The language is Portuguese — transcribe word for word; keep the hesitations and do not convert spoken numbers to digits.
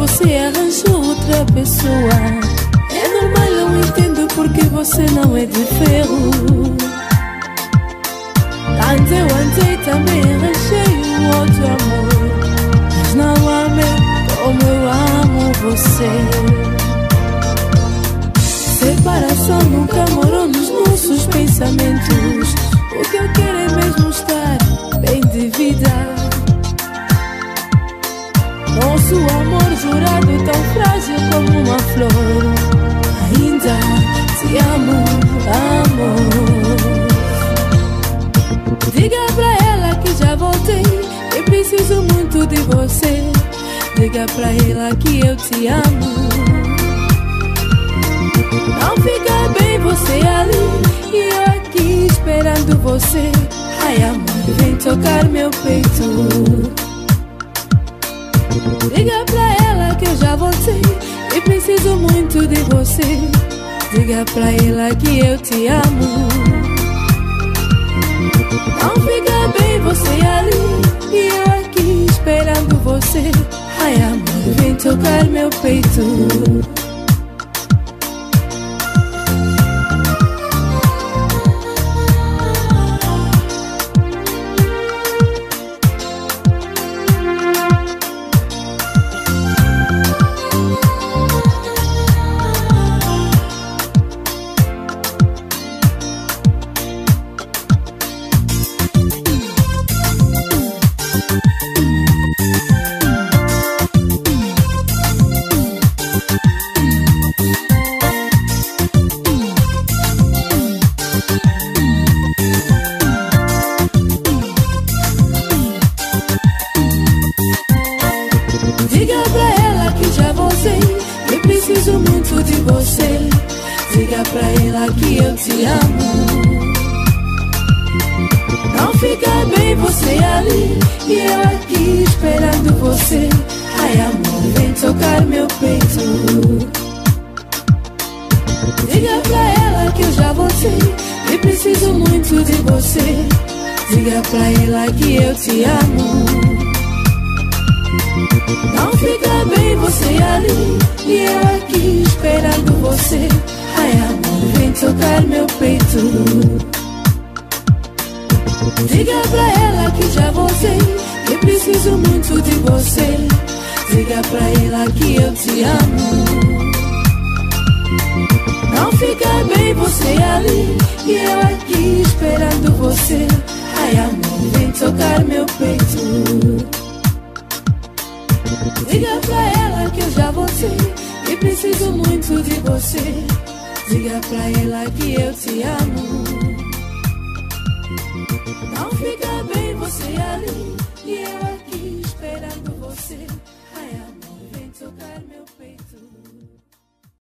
você arranjou outra pessoa. É normal, eu entendo porque você não é de ferro. Antes eu andei também, arranjei um outro amor, mas não amei como eu amo você. Separação nunca morou nos nossos pensamentos. O que eu quero é mesmo estar bem de vida. Nosso amor jurado tão frágil como uma flor. Ainda te amo, amor. Diga pra ela que já voltei, eu preciso muito de você. Diga pra ela que eu te amo. Não fica bem você ali e eu aqui esperando você. Ai amor, vem tocar meu peito. Diga pra ela que eu já voltei e preciso muito de você. Diga pra ela que eu te amo. Não fica bem você ali e eu aqui esperando você. Ai amor, vem tocar meu peito. Diga pra ela que já voltei, eu preciso muito de você. Diga pra ela que eu te amo. Não fica bem você ali e eu aqui esperando você. Ai amor, vem tocar meu peito. Diga pra ela que eu já voltei, eu preciso muito de você. Diga pra ela que eu te amo. Não fica bem você ali e eu aqui esperando você. Ai amor, vem tocar meu peito. Diga pra ela que já voltei, eu preciso muito de você. Diga pra ela que eu te amo. Não fica bem você ali e eu aqui esperando você. Ai amor, vem tocar meu peito. Diga pra ela que eu já voltei e preciso muito de você. Diga pra ela que eu te amo. Não fica bem você ali e eu aqui esperando você. Ai amor, vem tocar meu peito.